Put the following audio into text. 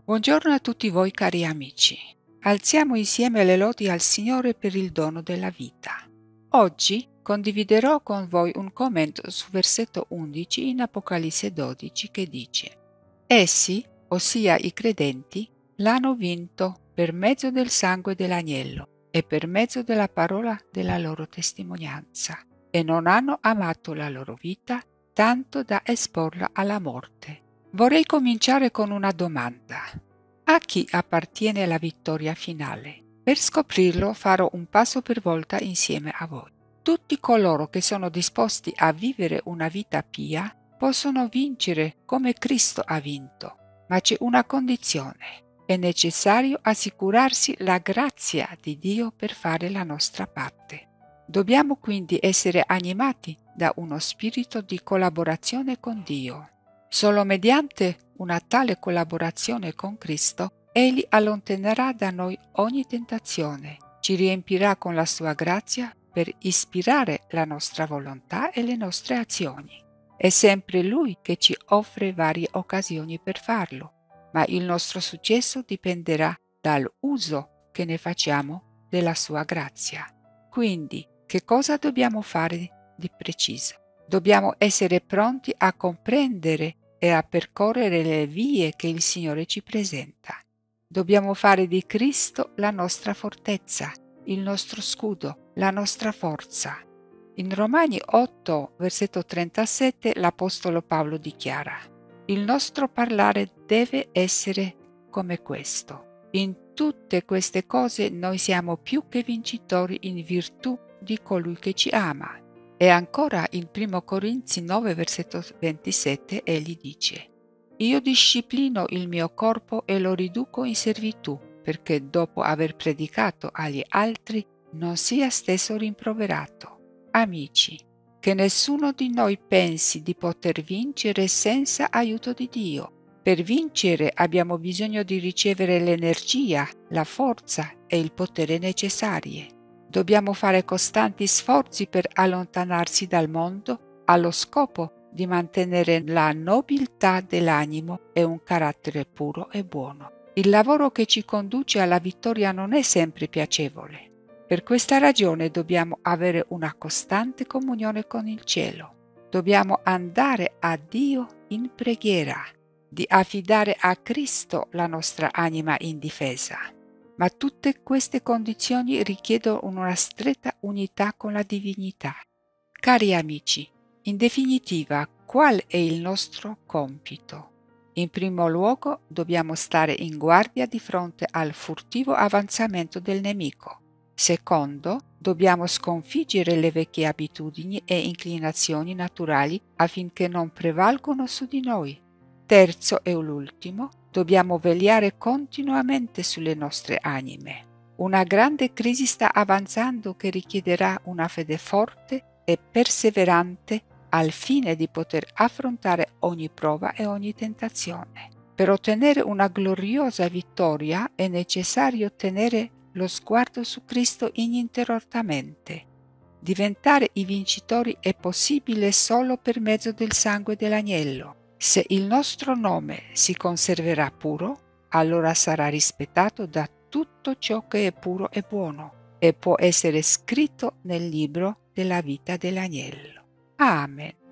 Buongiorno a tutti voi cari amici. Alziamo insieme le lodi al Signore per il dono della vita. Oggi condividerò con voi un commento su versetto 11 in Apocalisse 12 che dice: Essi, ossia i credenti, l'hanno vinto per mezzo del sangue dell'agnello e per mezzo della parola della loro testimonianza, e non hanno amato la loro vita tanto da esporla alla morte. Vorrei cominciare con una domanda. A chi appartiene la vittoria finale? Per scoprirlo farò un passo per volta insieme a voi. Tutti coloro che sono disposti a vivere una vita pia possono vincere come Cristo ha vinto, ma c'è una condizione. È necessario assicurarsi la grazia di Dio per fare la nostra parte. Dobbiamo quindi essere animati da uno spirito di collaborazione con Dio. Solo mediante una tale collaborazione con Cristo, Egli allontanerà da noi ogni tentazione, ci riempirà con la sua grazia per ispirare la nostra volontà e le nostre azioni. È sempre Lui che ci offre varie occasioni per farlo, ma il nostro successo dipenderà dall'uso che ne facciamo della sua grazia. Quindi, che cosa dobbiamo fare di preciso? Dobbiamo essere pronti a comprendere e a percorrere le vie che il Signore ci presenta. Dobbiamo fare di Cristo la nostra fortezza, il nostro scudo, la nostra forza. In Romani 8, versetto 37, l'Apostolo Paolo dichiara: Il nostro parlare deve essere come questo. In tutte queste cose noi siamo più che vincitori in virtù di colui che ci ama. E ancora in 1 Corinzi 9, versetto 27, egli dice: Io disciplino il mio corpo e lo riduco in servitù, perché dopo aver predicato agli altri non sia stesso rimproverato. Amici, che nessuno di noi pensi di poter vincere senza aiuto di Dio. Per vincere abbiamo bisogno di ricevere l'energia, la forza e il potere necessarie. Dobbiamo fare costanti sforzi per allontanarsi dal mondo allo scopo di mantenere la nobiltà dell'animo e un carattere puro e buono. Il lavoro che ci conduce alla vittoria non è sempre piacevole. Per questa ragione dobbiamo avere una costante comunione con il cielo. Dobbiamo andare a Dio in preghiera, di affidare a Cristo la nostra anima indifesa. Ma tutte queste condizioni richiedono una stretta unità con la divinità. Cari amici, in definitiva, qual è il nostro compito? In primo luogo, dobbiamo stare in guardia di fronte al furtivo avanzamento del nemico. Secondo, dobbiamo sconfiggere le vecchie abitudini e inclinazioni naturali affinché non prevalgano su di noi. Terzo e l'ultimo, dobbiamo vegliare continuamente sulle nostre anime. Una grande crisi sta avanzando che richiederà una fede forte e perseverante al fine di poter affrontare ogni prova e ogni tentazione. Per ottenere una gloriosa vittoria è necessario tenere lo sguardo su Cristo ininterrottamente. Diventare i vincitori è possibile solo per mezzo del sangue dell'agnello. Se il nostro nome si conserverà puro, allora sarà rispettato da tutto ciò che è puro e buono e può essere scritto nel libro della vita dell'agnello. Amen.